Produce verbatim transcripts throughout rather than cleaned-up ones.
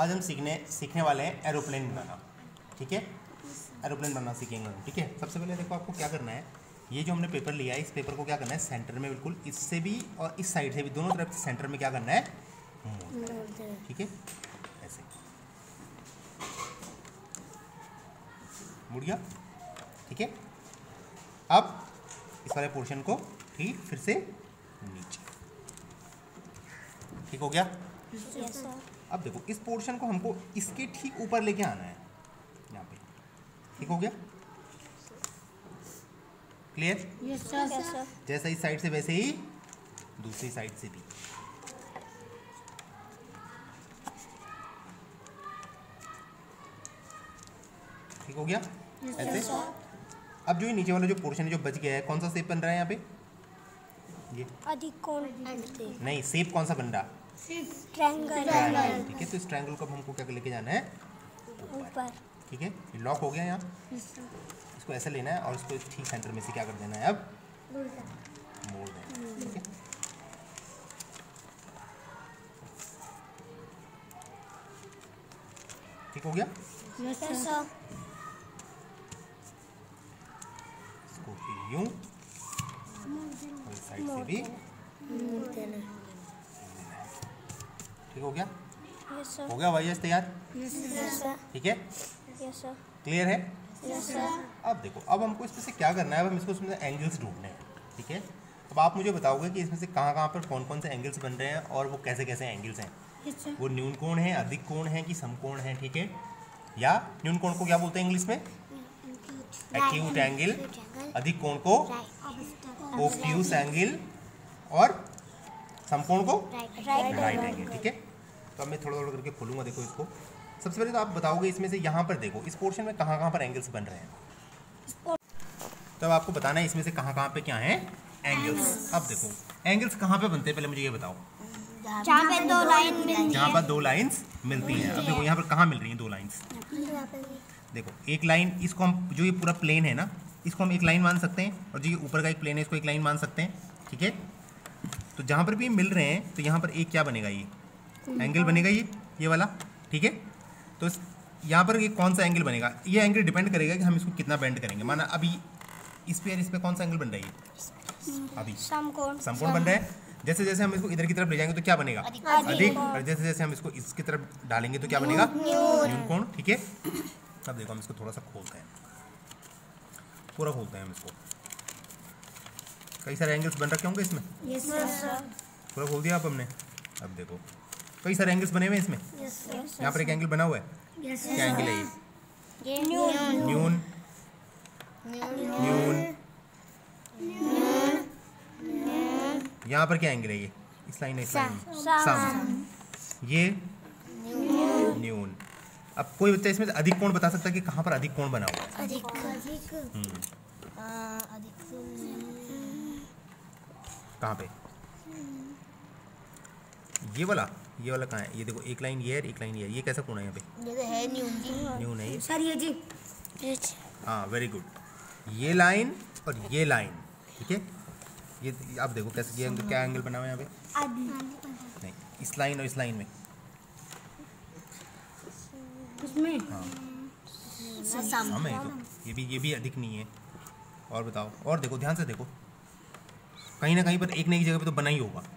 आज हम सीखने सीखने वाले हैं एरोप्लेन बनाना। ठीक है, एरोप्लेन बनाना सीखेंगे हम। ठीक है, सबसे पहले देखो आपको क्या करना है, ये जो हमने पेपर लिया है इस पेपर को क्या करना है, सेंटर में बिल्कुल इससे भी और इस साइड से भी दोनों तरफ से सेंटर में क्या करना है, मोड़। ठीक है, ऐसे मुड़ गया। ठीक है, अब इस वाले पोर्शन को ठीक फिर से नीचे। ठीक हो गया। yes, sir. अब देखो इस पोर्शन को हमको इसके ठीक ऊपर लेके आना है यहाँ पे। ठीक हो गया, clear? yes, sir. yes, sir. जैसा इस साइड से वैसे ही दूसरी साइड से भी। ठीक हो गया, yes, ऐसे। sir. अब जो ये नीचे वाला जो पोर्शन है जो बच गया है, कौन सा शेप बन रहा है यहाँ पे, ये अधिक कोण नहीं, शेप कौन सा बन रहा, ट्रायंगल। ठीक है, तो इस ट्रायंगल को हमको क्या लेके जाना है, ऊपर। ठीक है, ये लॉक हो गया यहाँ, इसको ऐसे लेना है और इसको ठीक सेंटर में से क्या कर देना है, अब मोड़ देना है। ठीक है, ठीक हो गया। yes, sir. इसको फिर यूं और इस साइड से भी ठीक हो गया। yes, sir. हो गया वाइज तैयार। yes, sir. ठीक है, yes, sir. क्लियर है। yes, sir. अब देखो अब हमको इसमें से क्या करना है, अब हम इसको इसमें एंगल्स ढूंढने हैं। ठीक है, अब आप मुझे बताओगे कि इसमें से कहाँ कहाँ पर कौन कौन से एंगल्स बन रहे हैं और वो कैसे कैसे एंगल्स हैं। yes, sir. वो न्यून कोण है, अधिक कोण है कि समकोण है। ठीक है, या न्यून कोण को क्या बोलते हैं इंग्लिश में, एक्यूट एंगल, अधिक कोण को ओब्ट्यूस एंगल और समकोण को राइट एंगल। ठीक है, तो अब मैं थोड़ा थोड़ा करके खोलूंगा। देखो इसको सबसे पहले तो आप बताओगे इसमें से यहाँ पर देखो इस पोर्शन में कहाँ कहाँ पर एंगल्स बन रहे हैं, तो अब आपको बताना है इसमें से कहाँ कहाँ पे क्या है एंगल्स। अब देखो एंगल्स कहाँ पे बनते हैं, पहले मुझे ये बताओ। जहाँ पे दो लाइन मिलती जहाँ पर दो लाइंस मिलती हैं। अब देखो यहाँ पर कहाँ मिल रही हैं दो लाइंस, देखो एक लाइन, इसको हम जो ये पूरा प्लेन है ना इसको हम एक लाइन मान सकते हैं, और जो ये ऊपर का एक प्लेन है इसको एक लाइन मान सकते हैं। ठीक है, तो जहाँ पर भी मिल रहे हैं तो यहाँ पर एक क्या बनेगा, ये एंगल बनेगा, ये ये वाला। ठीक है, तो यहाँ पर ये कौन सा एंगल बनेगा, ये एंगल डिपेंड करेगा कि हम इसको कितना बेंड करेंगे। माना अभी इस पे इस पे कौन सा एंगल बन रहा है, ये अभी समकोण समकोण बन रहा है। जैसे जैसे हम इसको इधर की तरफ ले जाएंगे तो क्या बनेगा, अधिक, और जैसे जैसे हम इसको इसकी तरफ डालेंगे तो क्या बनेगा, न्यून कोण। ठीक है, अब देखो हम इसको थोड़ा सा खोलते हैं, पूरा खोलते हैं हम इसको। कई सारे एंगल्स बन रखे होंगे इसमें, yes, sir. पूरा खोल दिया आप हमने। अब देखो कई सारे एंगल्स बने हुए हैं इसमें। yes, sir. यहाँ पर एक एंगल बना हुआ है, yes, क्या एंगल है ये, ये न्यून न्यून न्यून। यहाँ पर क्या एंगल है, ये इस लाइन इस लाइन सम, ये न्यून। अब कोई बच्चा इसमें अधिक कोण बता सकता है कि कहाँ पर अधिक कोण बना हुआ है, अधिक अधिक कहाँ पे, ये वाला ये वाला कहाँ है, ये देखो एक लाइन ये है एक लाइन ये है, ये कैसा कोण है यहाँ पे, ये तो है न्यून जी, न्यून है ये सर ये जी। हाँ वेरी गुड, ये लाइन और ये लाइन। ठीक है, ये आप देखो कैसे ये क्या एंगल बना हुआ है यहाँ पे, नहीं इस लाइन और इस लाइन में, उसमें हाँ सम है, तो ये भी ये भी अधिक नहीं है। और बताओ, और देखो ध्यान से देखो, कहीं ना कहीं पर एक न एक जगह पे तो बना ही होगा।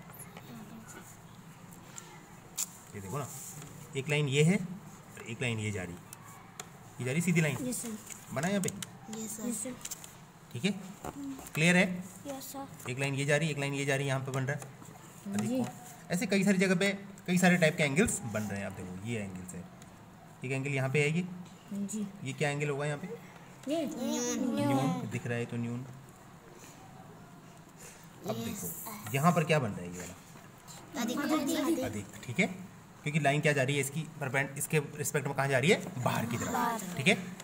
ये देखो ना, एक लाइन ये है और एक लाइन ये जा रही, ये जा रही सीधी लाइन, yes, sir. बना यहाँ पे। yes, sir. ठीक है, क्लियर है। yes, sir. एक लाइन ये जा रही एक लाइन ये जा रही, यहाँ पे बन रहा है अधिक कोण। ऐसे कई सारी जगह पे कई सारे टाइप के एंगल्स बन रहे हैं। आप देखो ये एंगल्स है, एक एंगल यहाँ पे है, ये जी, ये क्या एंगल होगा यहाँ पे, ये न्यून दिख रहा है तो न्यून। अब देखो यहाँ पर क्या बन रहा है, ये वाला अधिक अधिक। ठीक है, क्योंकि लाइन क्या जा रही है इसकी परपेंड इसके रिस्पेक्ट में कहाँ जा रही है, बाहर की तरफ। ठीक है,